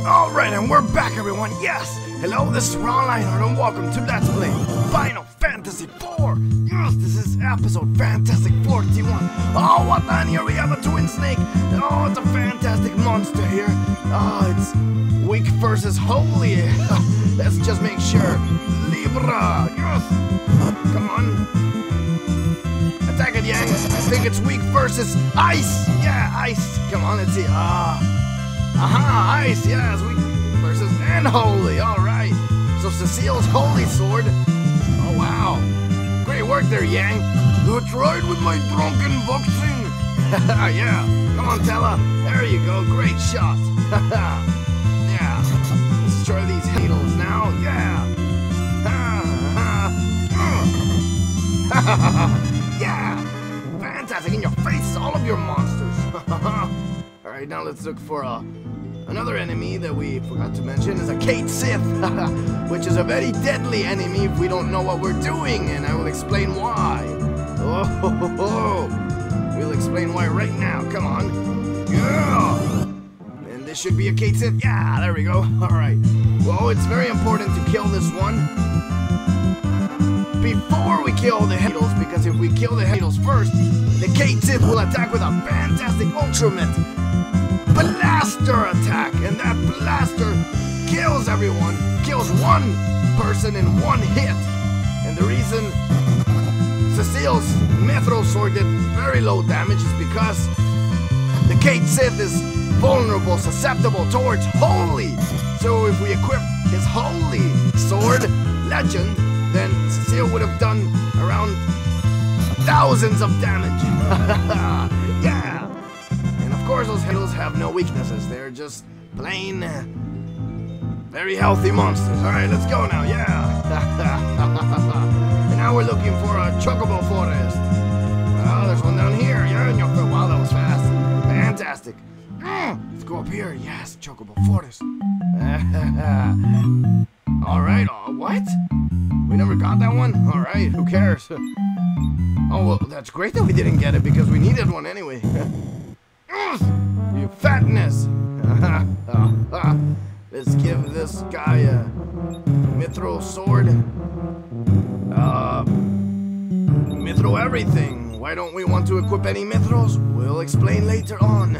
Alright, and we're back, everyone. Yes! Hello, this is Ron Lionheart, and welcome to Let's Play Final Fantasy IV. Yes, this is episode Fantastic 41. Oh, what then? Here we have a twin snake. Oh, it's a fantastic monster here. Oh, it's weak versus holy. Let's just make sure. Libra. Yes! Come on. Attack it, Yang. I think it's weak versus ice. Yeah, ice. Come on, let's see. Aha, ice, yes, weak versus and holy, alright. So Cecile's holy sword. Oh, wow. Great work there, Yang. That's right with my drunken boxing. Yeah, come on, Tella. There you go, great shot. Yeah, let's destroy these needles now. Yeah. Yeah, fantastic, in your faces, all of your monsters. Alright, now let's look for another enemy that we forgot to mention is a Cait Sith, which is a very deadly enemy if we don't know what we're doing, and I will explain why. Oh, we'll explain why right now, come on. Yeah! And this should be a Cait Sith, yeah, there we go, alright. Well, it's very important to kill this one before we kill the Needles, because if we kill the Needles first, the Cait Sith will attack with a fantastic ultimate blaster attack, and that blaster kills everyone, kills one person in one hit. And the reason Cecile's Mithril sword did very low damage is because the Cait Sith is vulnerable, susceptible towards holy. So if we equip his holy sword, legend, then Cecile would have done around thousands of damage. Yeah! And of course those Needles have no weaknesses, they're just plain very healthy monsters. Alright, let's go now, yeah! And now we're looking for a Chocobo Forest. Oh, there's one down here, yeah, and wow, that was fast. Fantastic. Let's go up here, yes, Chocobo Forest. Alright, what? We never got that one? Alright, who cares? Oh, well, that's great that we didn't get it because we needed one anyway. You fatness! Let's give this guy a Mithril sword. Mithril everything. Why don't we want to equip any Mithrils? We'll explain later on.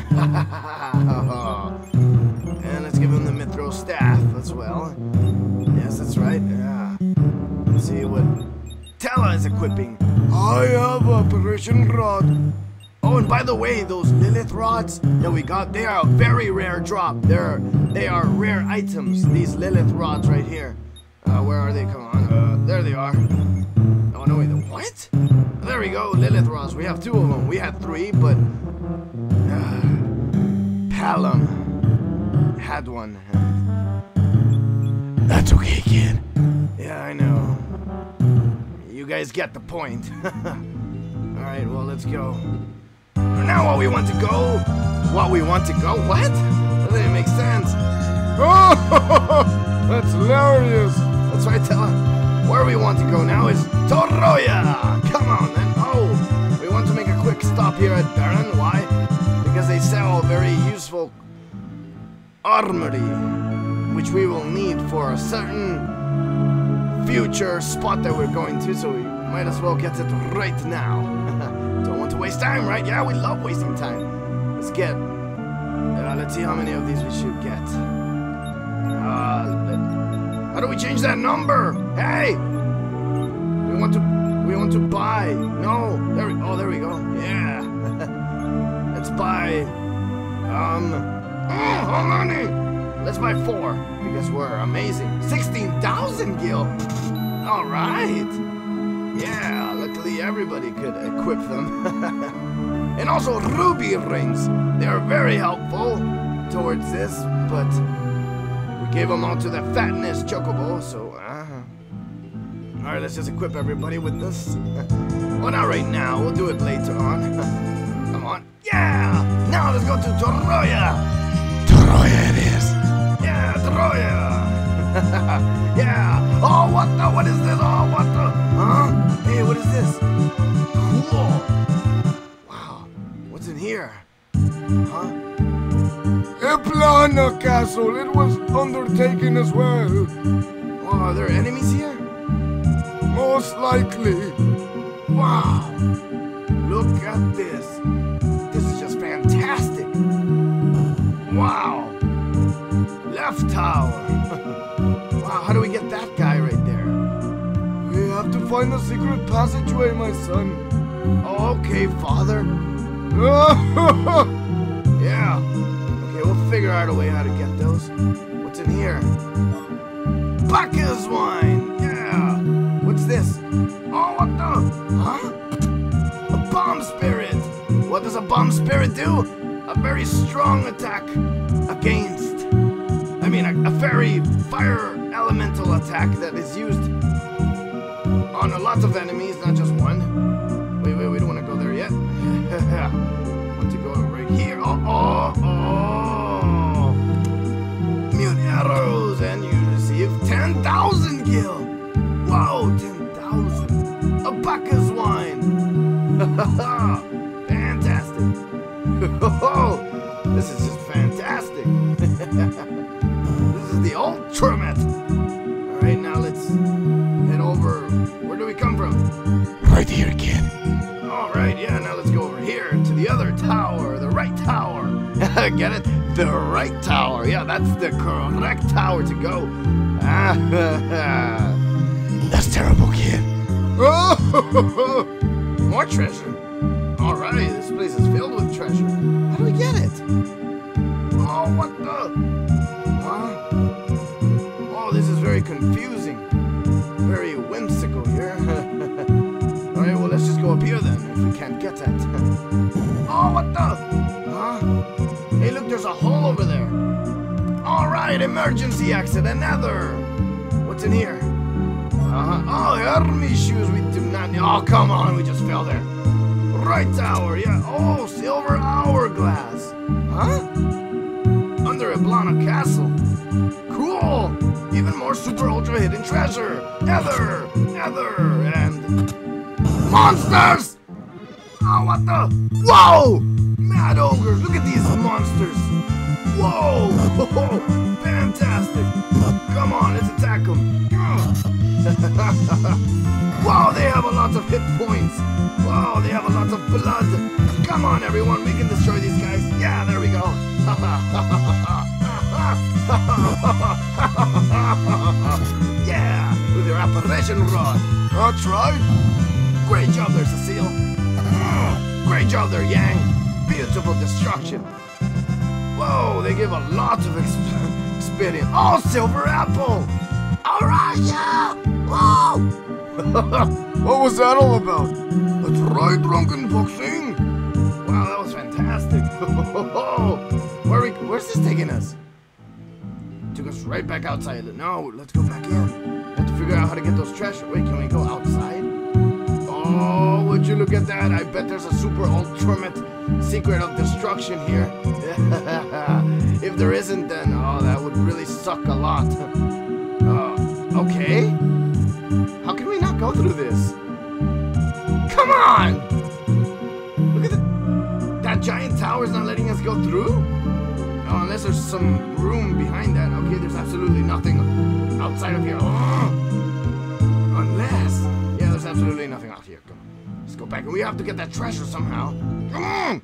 And let's give him the Mithril staff as well. Yes, that's right. Yeah. Let's see what Tella is equipping. I have a Apparition Rod. Oh, and by the way, those Lilith rods that we got, they are a very rare drop. They are rare items, these Lilith rods right here. Where are they? Come on. There they are. Oh, no, wait, what? There we go, Lilith rods. We have 2 of them. We had 3, but Palom had one. That's okay, kid. Yeah, I know. You guys get the point. Alright, well, let's go. Now what we want to go? What? That didn't make sense. Oh, that's hilarious. That's right, Tella. Where we want to go now is Toroya. Come on, then. Oh, we want to make a quick stop here at Baron. Why? Because they sell very useful armory, which we will need for a certain future spot that we're going to, so we might as well get it right now. Don't want to waste time, right? Yeah, we love wasting time. Let's get, let's see how many of these we should get. How do we change that number? Hey! We want to buy. No, there we go. Yeah. Let's buy, how many? Let's buy 4, because we're amazing. 16,000 gil. All right. Yeah, luckily everybody could equip them. And also ruby rings. They are very helpful towards this, but we gave them all to the fatness Chocobo, so, All right, let's just equip everybody with this. Well, not right now. We'll do it later on. Come on. Yeah! Now let's go to Toroya. Toroya it is. Yeah, Toroya! Yeah! Oh, what is this? Oh, what the? Huh? Hey, what is this? Cool! Wow, what's in here? Huh? Blana Castle. It was undertaken as well. Oh, are there enemies here? Most likely. Wow. Look at this. This is just fantastic. Wow. Left tower. Wow, how do we get that guy right there? We have to find the secret passageway, my son. Okay, father. Yeah. Okay, we'll figure out a way how to get those. What's in here? Bacchus wine. Yeah. What's this? Oh, what the? Huh? A bomb spirit. What does a bomb spirit do? A very strong attack against. I mean, a very fire elemental attack that is used on a lot of enemies, not just one. Wait, we don't want to go there yet. Want to go right here. Oh. Mute arrows, and you receive 10,000 gil. Whoa, 10,000. A Bacchus wine. Fantastic. This is just fantastic. This is the ultimate. All right, now let's head over. Where do we come from? Right here, kid. All right, yeah, now let's go over here to the other tower, the right tower. Get it? The right tower. Yeah, that's the correct tower to go. That's terrible, kid. More treasure. All right, this place is filled with treasure. How do we get it? Oh, what the? Huh? Oh, this is very confusing. Very whimsical here. All right, well, let's just go up here then, if we can't get that. Oh, what the? Huh? Hey, look, there's a hole over there. All right, emergency exit, another. What's in here? Oh, Hermes shoes, we do not need. Oh, come on, we just fell there. Right tower, yeah. Oh, silver hourglass. Huh? Under a Blana Castle. Cool. Even more super ultra hidden treasure. Nether, and monsters. Oh, what the? Whoa! Mad ogres, look at these monsters. Whoa! Fantastic. Come on, let's attack them. Wow, they have a lot of hit points. Wow, they have a lot of blood. Come on, everyone, we can destroy these guys. Yeah, there we go. Yeah, with your apparition rod. That's right. Great job there, Cecile. Great job there, Yang. Beautiful destruction. Whoa, they give a lot of experience. Oh, silver apple. All right, yeah. Whoa. What was that all about? That's right, drunken boxing. Wow, that was fantastic. Where's this taking us? Took us right back outside. No, let's go back in. Have to figure out how to get those treasure. Wait, can we go outside? Oh, would you look at that? I bet there's a super ultimate secret of destruction here. If there isn't, then oh, that would really suck a lot. Okay. How can we not go through this? Come on! Look at that giant tower's not letting us go through? Oh, unless there's some room behind that. Okay, there's absolutely nothing outside of here. Unless... yeah, there's absolutely nothing out here. Come on. Let's go back. And we have to get that treasure somehow. Come on!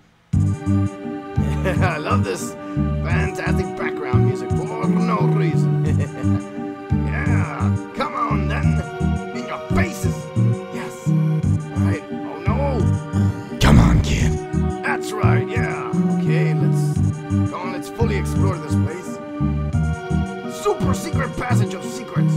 I love this fantastic background music for no reason. Yeah, come on then. In your faces. Yes. Alright. Oh no. Come on, kid. That's right, yeah. Okay, let's go on, let's fully explore this place. Super secret passage of secrets.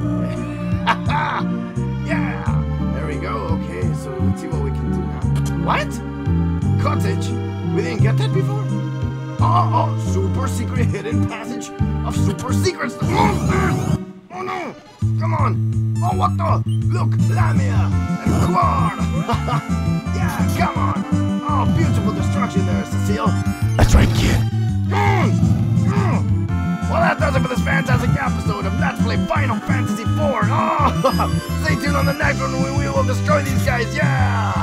Yeah. There we go. Okay, so let's see what we can do now. What? Cottage? We didn't get that before? Oh, super secret hidden passage of super secrets. The monsters! Oh no! Come on! Oh, what the? Look, Lamia and Quad! Yeah, come on! Oh, beautiful destruction there, Cecile. That's right, kid. Well, that does it for this fantastic episode of Let's Play Final Fantasy IV. Oh, stay tuned on the next one when we will destroy these guys. Yeah!